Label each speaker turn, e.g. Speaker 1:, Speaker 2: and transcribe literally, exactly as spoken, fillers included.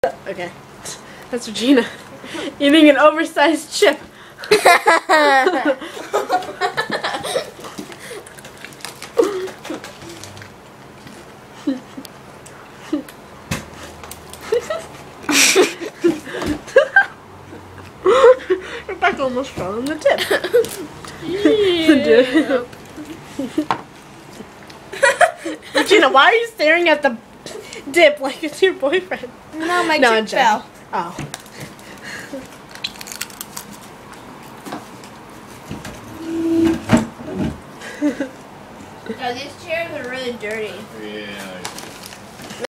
Speaker 1: Okay, that's Regina eating an oversized chip. Rebecca almost fell on the tip.
Speaker 2: Yep.
Speaker 1: Regina, why are you staring at the dip like it's your boyfriend?
Speaker 2: No, my
Speaker 1: No,
Speaker 2: chip
Speaker 1: Jen.
Speaker 2: fell.
Speaker 1: Oh.
Speaker 2: No, these chairs are really dirty.
Speaker 3: Yeah.